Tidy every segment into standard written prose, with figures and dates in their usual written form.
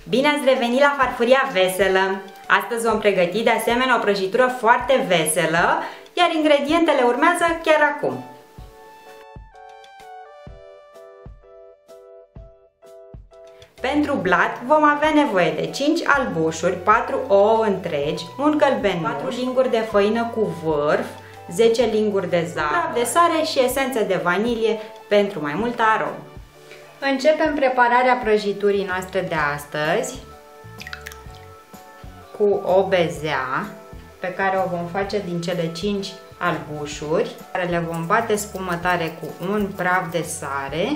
Bine ați revenit la Farfuria Veselă! Astăzi vom pregăti de asemenea o prăjitură foarte veselă, iar ingredientele urmează chiar acum. Pentru blat vom avea nevoie de 5 albușuri, 4 ouă întregi, un gălbenuș, 4 linguri de făină cu vârf, 10 linguri de zahăr, de sare și esență de vanilie pentru mai multă aromă. Începem prepararea prăjiturii noastre de astăzi cu o bezea pe care o vom face din cele 5 albușuri, care le vom bate spumătare cu un praf de sare.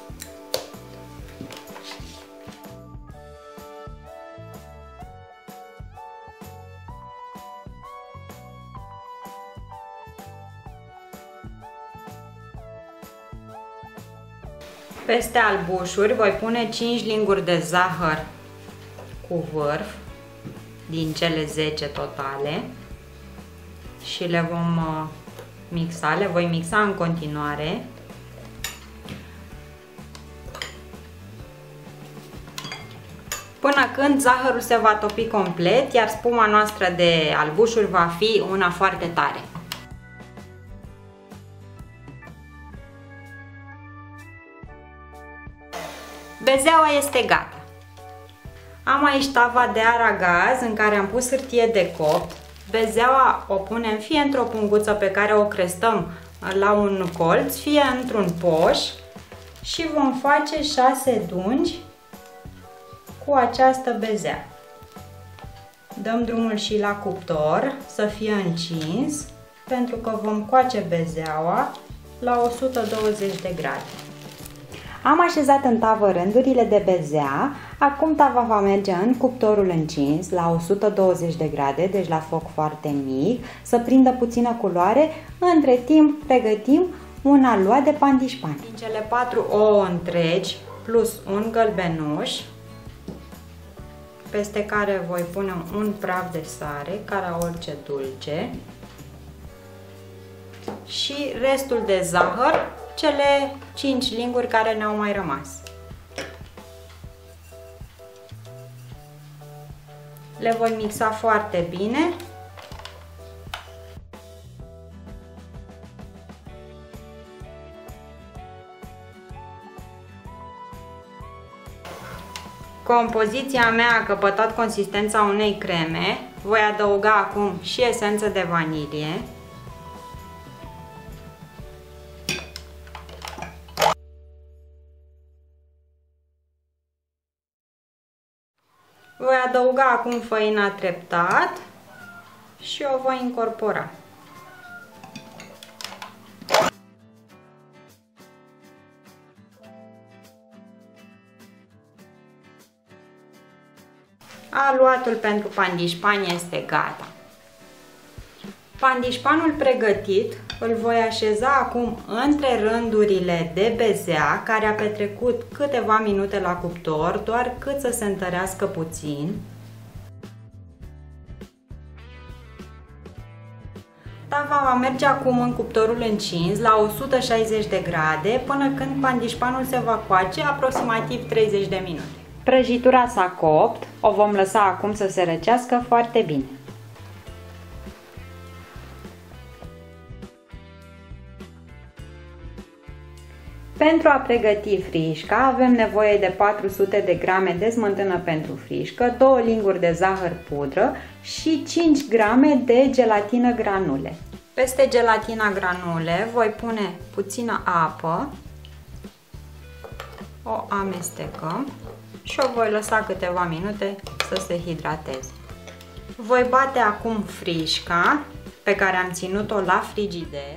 Peste albușuri voi pune 5 linguri de zahăr cu vârf din cele 10 totale și le vom mixa, le voi mixa în continuare. Până când zahărul se va topi complet, iar spuma noastră de albușuri va fi una foarte tare. Bezeaua este gata. Am aici tava de aragaz în care am pus hârtie de copt. Bezeaua o punem fie într-o punguță pe care o crestăm la un colț, fie într-un poș și vom face 6 dungi cu această bezea. Dăm drumul și la cuptor să fie încins pentru că vom coace bezeaua la 120 de grade. Am așezat în tavă rândurile de bezea, acum tava va merge în cuptorul încins la 120 de grade, deci la foc foarte mic, să prindă puțină culoare. Între timp pregătim un aluat de pandișpan. Din cele 4 ouă întregi plus un gălbenuș, peste care voi pune un praf de sare, ca la orice dulce, și restul de zahăr, cele 5 linguri care ne-au mai rămas. Le voi mixa foarte bine. Compoziția mea a căpătat consistența unei creme. Voi adăuga acum și esență de vanilie. Voi adăuga acum făina treptat și o voi incorpora. Aluatul pentru pandișpan este gata. Pandișpanul pregătit îl voi așeza acum între rândurile de bezea care a petrecut câteva minute la cuptor, doar cât să se întărească puțin. Tava va merge acum în cuptorul încins la 160 de grade până când pandișpanul se va coace aproximativ 30 de minute. Prăjitura s-a copt, o vom lăsa acum să se răcească foarte bine. Pentru a pregăti frișca avem nevoie de 400 de grame de smântână pentru frișcă, 2 linguri de zahăr pudră și 5 grame de gelatină granule. Peste gelatina granule voi pune puțină apă, o amestecăm și o voi lăsa câteva minute să se hidrateze. Voi bate acum frișca pe care am ținut-o la frigider.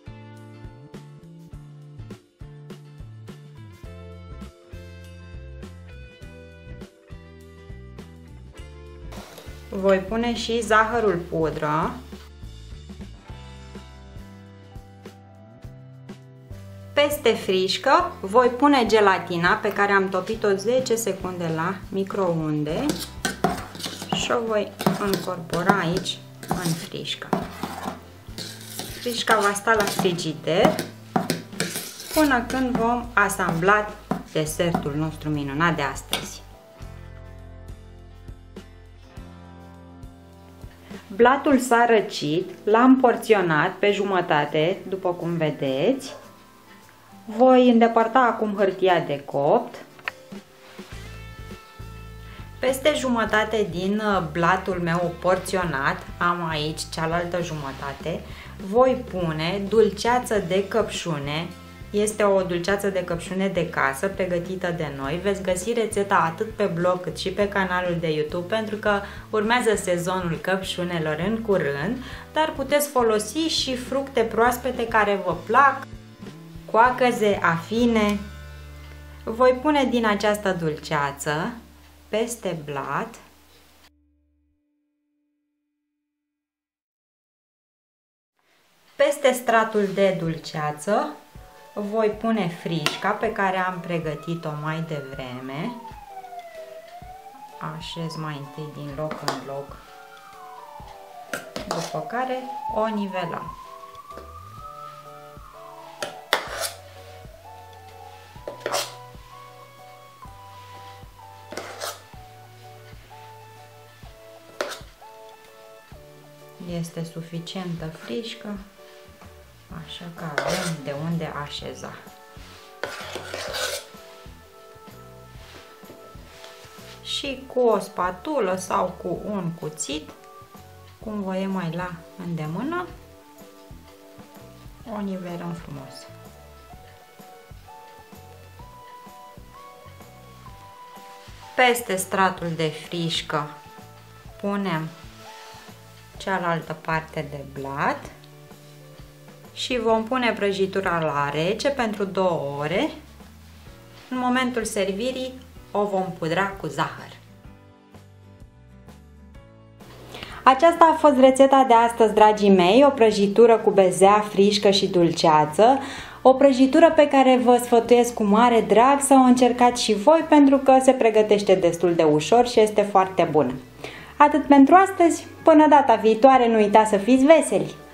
Voi pune și zahărul pudră. Peste frișcă voi pune gelatina pe care am topit-o 10 secunde la microunde și o voi încorpora aici în frișcă. Frișca va sta la frigider până când vom asambla desertul nostru minunat de astăzi. Blatul s-a răcit, l-am porționat pe jumătate, după cum vedeți. Voi îndepărta acum hârtia de copt. Peste jumătate din blatul meu porționat, am aici cealaltă jumătate, voi pune dulceață de căpșune. Este o dulceață de căpșune de casă pregătită de noi. Veți găsi rețeta atât pe blog cât și pe canalul de YouTube, pentru că urmează sezonul căpșunelor în curând, dar puteți folosi și fructe proaspete care vă plac, coacăze, afine. Voi pune din această dulceață peste blat. Peste stratul de dulceață voi pune frișca pe care am pregătit-o mai devreme. Așez mai întâi din loc în loc, după care o nivelăm. Este suficientă frișcă, așa că avem de unde așeza. Și cu o spatulă sau cu un cuțit, cum vă e mai la îndemână, o nivelăm frumos. Peste stratul de frișcă punem cealaltă parte de blat și vom pune prăjitura la rece pentru 2 ore. În momentul servirii o vom pudra cu zahăr. Aceasta a fost rețeta de astăzi, dragii mei, o prăjitură cu bezea, frișcă și dulceață. O prăjitură pe care vă sfătuiesc cu mare drag să o încercați și voi, pentru că se pregătește destul de ușor și este foarte bună. Atât pentru astăzi, până data viitoare, nu uitați să fiți veseli!